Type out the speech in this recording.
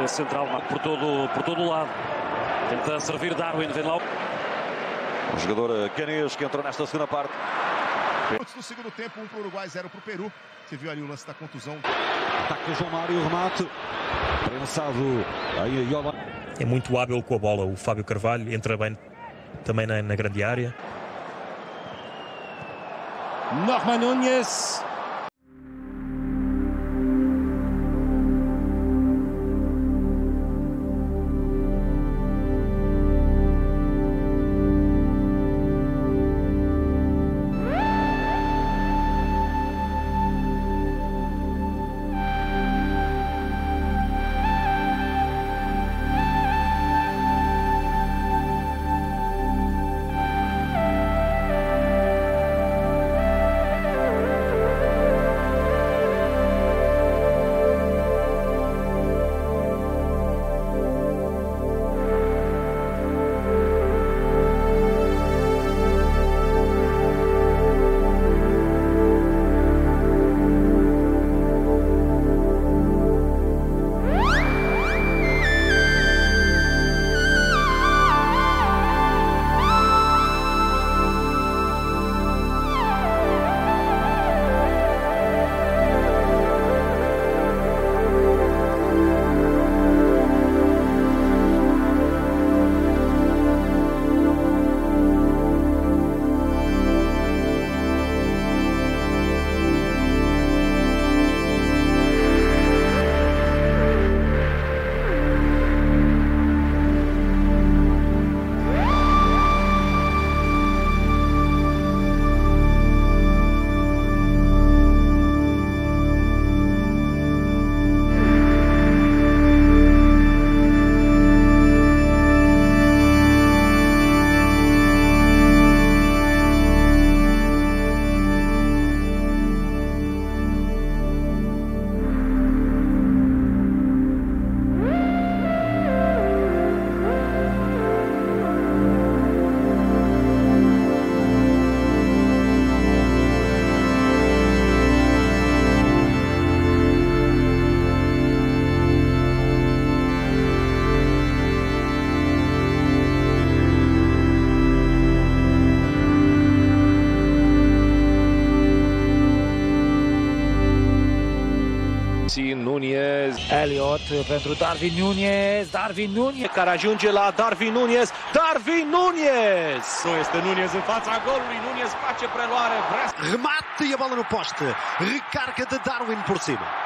defesa central por todo o lado. Tenta servir Darwin, vem lá. O jogador ganês que entrou nesta segunda parte. No segundo tempo, 1 para o Uruguai, 0 para o Peru. Você viu ali o lance da contusão. Ataque João Mário, remate. Prensado aí a Iola. É muito hábil com a bola. O Fábio Carvalho entra bem também na grande área. Darwin Núñez. Núñez, Elliot pentru Darwin Núñez, care ajunge la Darwin Núñez, Nu este Núñez în fața golului, Núñez face preluare, Remate e a bola no poste. Recarga de Darwin por cima.